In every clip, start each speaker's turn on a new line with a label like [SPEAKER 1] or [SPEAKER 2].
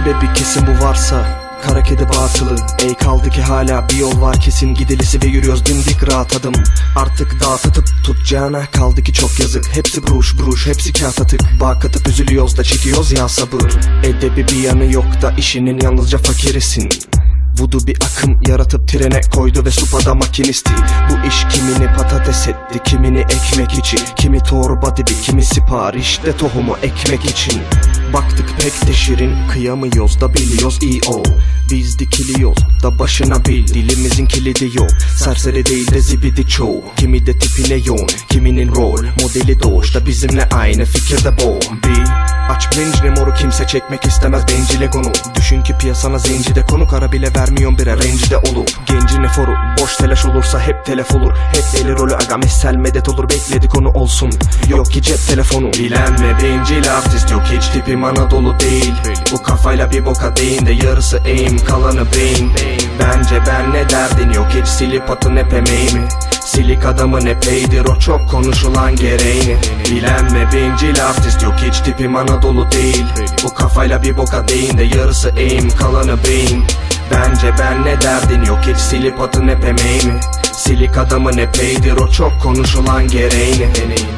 [SPEAKER 1] Sebebi kesin bu varsa kara kedi batılı. Ey kaldı ki hala bir yol var kesin gidilisi ve yürüyoruz dimdik rahat adım. Artık dağıtıp tutacağına kaldı ki çok yazık. Hepsi buruş buruş, hepsi kağıt atık. Bağ katıp üzülüyoruz da çekiyoruz ya sabır. Edebi bir yanı yok da işinin yalnızca fakirisin. Vudu bir akım yaratıp trene koydu ve supada makinisti. Bu iş kimini patates etti, kimini ekmek için. Kimi torba dibi, kimi siparişte tohumu ekmek için. Baktık pek de şirin, kıyamıyoruz da biliyoruz iyi o. Biz dikiliyoruz da başına bil, dilimizin kilidi yok. Serseri değil de zibidi çoğu. Kimi de tipine yoğun, kiminin rol modeli doğuşta bizimle aynı fikirde bo. Bir aç blincini moru kimse çekmek istemez bencile konu. Düşün ki piyasana zencide konu, kara bile vermiyon bire rencide olup. Gencin eforu boş telaş olursa hep telef olur. Hep deli rolü aga messel medet olur, bekledi konu olsun. Yok ki cep telefonu. Bilen ve bencil artist yok, hiç tipim Anadolu değil. Bu kafayla bir boka değin de yarısı aim kalanı beyin. Bence ben ne derdin yok, hiç silip atın hep emeğimi. Silik adamın epeydir o çok konuşulan gereğini. Bilen ve bencil artist yok, hiç tipim Anadolu değil. Bu kafayla bir boka değin de yarısı aim kalanı beyin. Bence ben ne derdin yok, hiç silip atın hep emeğimi. Silik adamın epeydir o çok konuşulan gereğini.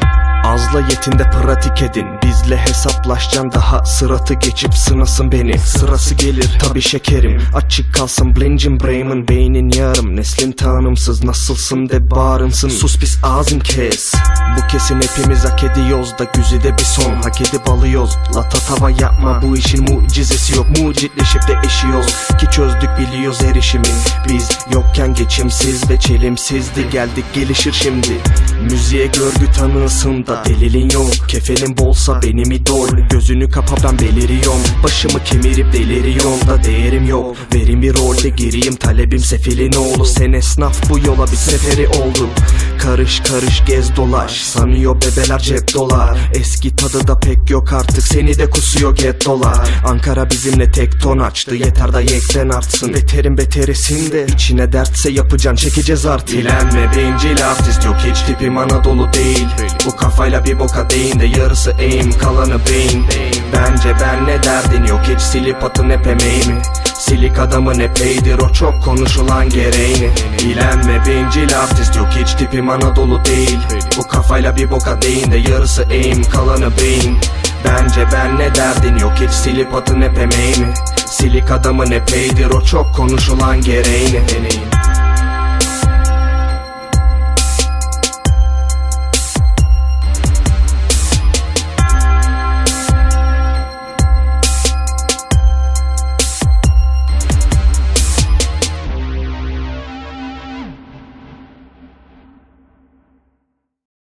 [SPEAKER 1] Azla yetin de pratik edin, bizle hesaplaşacaksın daha sıratı geçip sınasın beni. Sırası gelir tabi şekerim, açık kalsın blincin brain'in. Beynin yarım neslin tanımsız, nasılsın de bağrımsın. Sus pis ağzın kes, bu kesin hepimiz hak ediyoruz da güzide bir son. Hak edip alıyoruz, la tatava yapma bu işin mucizesi yok. Mucitleşip de eşiyoruz ki çözdük biliyoruz erişimi. Biz yokken geçimsiz ve çelimsizdi, geldik gelişir şimdi. Müziğe görgü tanısın da delilin yok, kefenin bolsa benim idol. Gözünü kapa ben beliriyorum, başımı kemirip deliriyorum da değerim yok. Verim bir rolde gireyim, talebim sefilin oğlu. Sen esnaf bu yola bir seferi oldu. Karış karış gez dolaş, sanıyor bebeler cep dolar. Eski tadı da pek yok artık, seni de kusuyor get dolar. Ankara bizimle tek ton açtı, yeter da yekten artsın. Beterin beterisinde içine dertse yapacaksın, çekeceğiz artık. Bilen ve bencil artist yok, hiç tipim Anadolu değil. Bu kafayla bir boka değin de yarısı aim kalanı beyin. Bence ben ne derdin yok, hiç silip atın hep emeğimi. Silik adamın epeydir o çok konuşulan gereğini. Bilen ve bencil artist yok, hiç tipim Anadolu değil. Bu kafayla bir boka değin de yarısı aim kalanı beyin. Bence ben ne derdin yok, hiç silip atın hep emeğimi. Silik adamın epeydir o çok konuşulan gereğini.